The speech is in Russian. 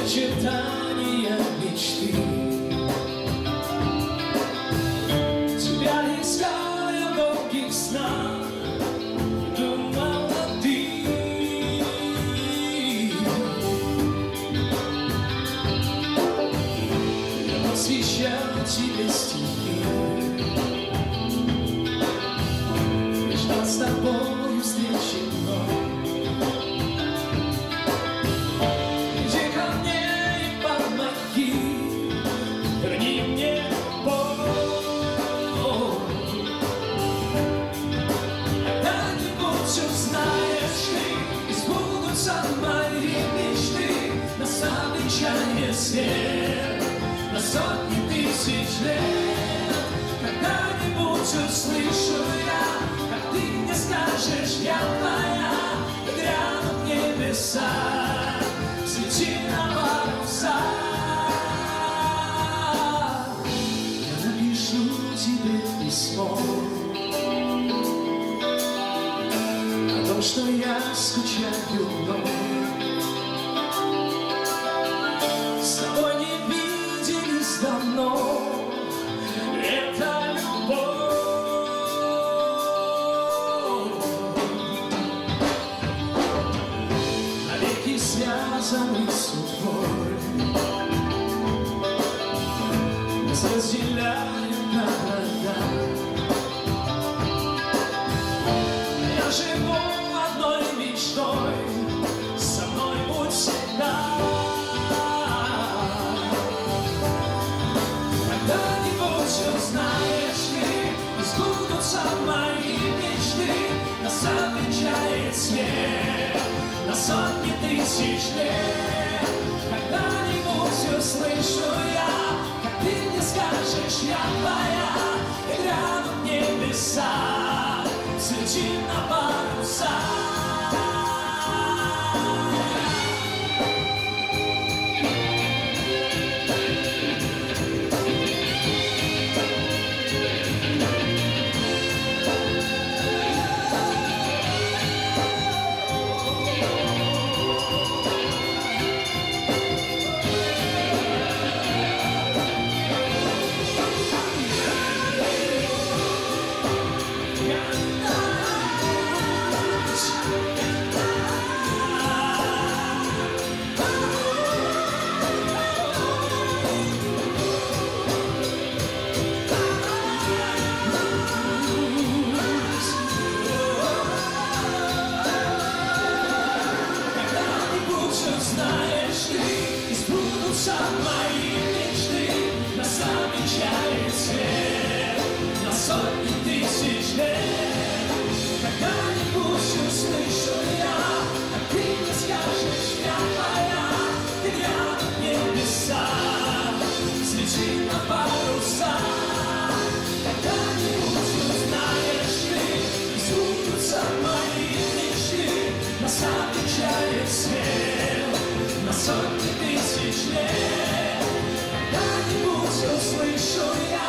очертания мечты. Тебя искал я в долгих снах, думала ты. Я посвящал тебе стихи, ждал с тобой встречи вновь. Свет на сотни тысяч лет. Когда-нибудь услышу я, как ты мне скажешь, я твоя. И грянут небеса, свети на парусах. Я напишу тебе письмо о том, что я скучаю вновь. Давно это любовь, навеки связаны судьбой, нас разделяют города. Я живу одной мечтой, со мной будь всегда. Знаешь ли, сбудутся мои мечты, нас отвечает свет на сотни тысяч лет. Когда-нибудь услышу я, как ты мне скажешь, я твоя. И грянут небеса, взлетим на парусах. Мои мечты, нас обещает свет на сотни тысяч лет. Когда-нибудь услышу я, как ты мне скажешь, я твоя. И грянут небеса, взлети на парусах. Когда-нибудь узнаешь ты, сбудутся мои мечты, нас обещает свет на сотни тысяч лет. Когда-нибудь услышу я,